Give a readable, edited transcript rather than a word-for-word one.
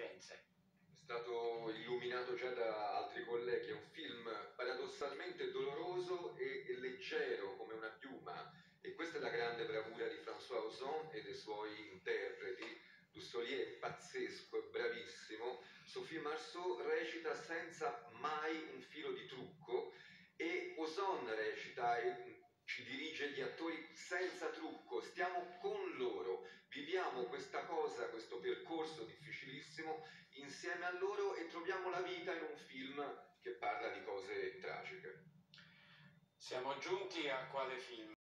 Firenze. È stato illuminato già da altri colleghi, è un film paradossalmente doloroso e leggero come una piuma, e questa è la grande bravura di François Ozon e dei suoi interpreti. Dussolier è pazzesco, è bravissimo, Sophie Marceau recita senza mai un filo di trucco e Ozon recita e ci dirige gli attori senza trucco, stiamo con loro, viviamo questa cosa, questo percorso difficilissimo insieme a loro e troviamo la vita in un film che parla di cose tragiche. Siamo giunti a quale film?